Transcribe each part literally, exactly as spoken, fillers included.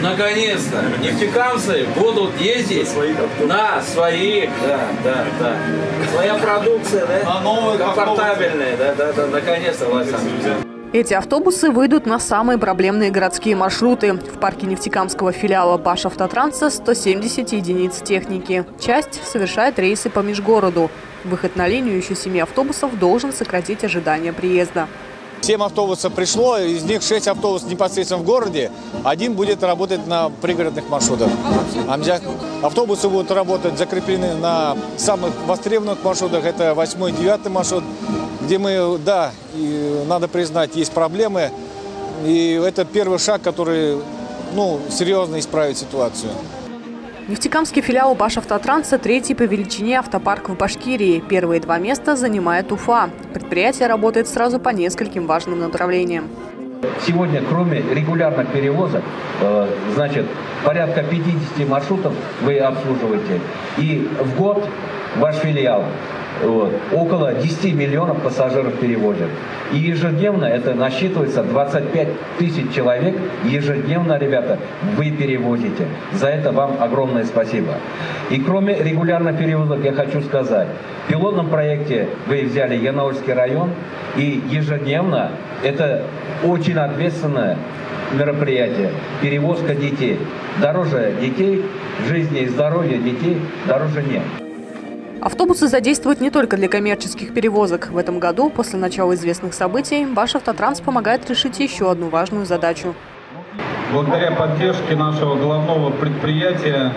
наконец-то нефтекамцы будут ездить на своих, да, да, да. Своя продукция, да, комфортабельная, да, да, да, наконец-то, Александр. Эти автобусы выйдут на самые проблемные городские маршруты. В парке нефтекамского филиала Башавтотранса сто семьдесят единиц техники. Часть совершает рейсы по межгороду. Выход на линию еще семи автобусов должен сократить ожидание приезда. Семь автобусов пришло, из них шесть автобусов непосредственно в городе, один будет работать на пригородных маршрутах. Автобусы будут работать, закреплены на самых востребованных маршрутах, это восьмой и девятый маршрут, где мы, да, и, надо признать, есть проблемы, и это первый шаг, который, ну, серьезно исправит ситуацию. Нефтекамский филиал Башавтотранса – третий по величине автопарк в Башкирии. Первые два места занимает Уфа. Предприятие работает сразу по нескольким важным направлениям. Сегодня, кроме регулярных перевозок, э, значит, порядка пятидесяти маршрутов вы обслуживаете. И в год ваш филиал вот, около десяти миллионов пассажиров перевозит. И ежедневно это насчитывается двадцать пять тысяч человек. Ежедневно, ребята, вы перевозите. За это вам огромное спасибо. И кроме регулярных перевозок я хочу сказать, в пилотном проекте вы взяли Янаульский район. И ежедневно это очень ответственное мероприятие. Перевозка детей. Дороже детей, жизни и здоровья детей дороже нет. Автобусы задействуют не только для коммерческих перевозок. В этом году, после начала известных событий, Башавтотранс помогает решить еще одну важную задачу. Благодаря поддержке нашего главного предприятия,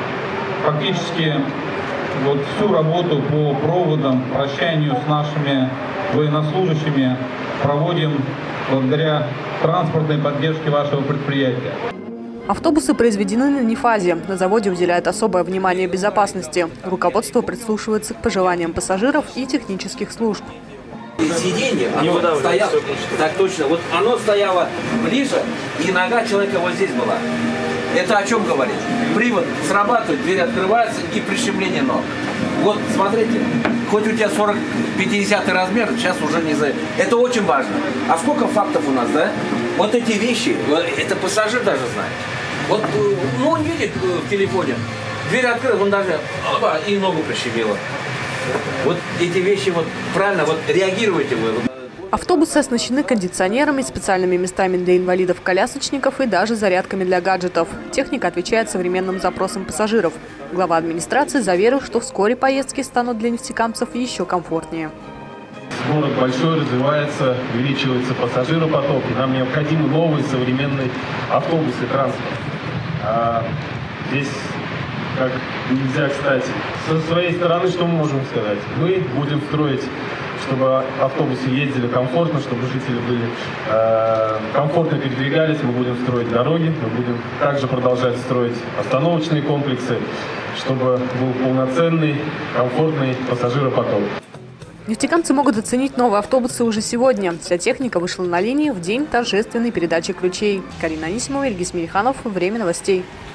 фактически вот всю работу по проводам, прощанию с нашими военнослужащими проводим благодаря транспортной поддержке вашего предприятия. Автобусы произведены на нефазе. На заводе уделяют особое внимание безопасности. Руководство прислушивается к пожеланиям пассажиров и технических служб. Сиденье, оно стояло, так точно, вот оно стояло ближе, и нога человека вот здесь была. Это о чем говорит? Привод срабатывает, дверь открывается и прищемление ног. Вот смотрите, хоть у тебя сорок-пятидесятый размер, сейчас уже не за... Это очень важно. А сколько фактов у нас, да? Вот эти вещи, это пассажир даже знает. Вот, ну, он видит в телефоне, дверь открыта, он даже, опа, и ногу прищемило. Вот эти вещи, вот правильно, вот реагируйте вы. Автобусы оснащены кондиционерами, специальными местами для инвалидов-колясочников и даже зарядками для гаджетов. Техника отвечает современным запросам пассажиров. Глава администрации заверил, что вскоре поездки станут для нефтекамцев еще комфортнее. Город большой, развивается, увеличивается пассажиропоток, и нам необходимы новые современные автобусы и транспорт. А здесь, как нельзя, кстати, со своей стороны, что мы можем сказать? Мы будем строить, чтобы автобусы ездили комфортно, чтобы жители были э, комфортно передвигались, мы будем строить дороги, мы будем также продолжать строить остановочные комплексы, чтобы был полноценный, комфортный пассажиропоток. Нефтекамцы могут оценить новые автобусы уже сегодня. Вся техника вышла на линии в день торжественной передачи ключей. Карина Анисимова, Ильгиз Мириханов. Время новостей.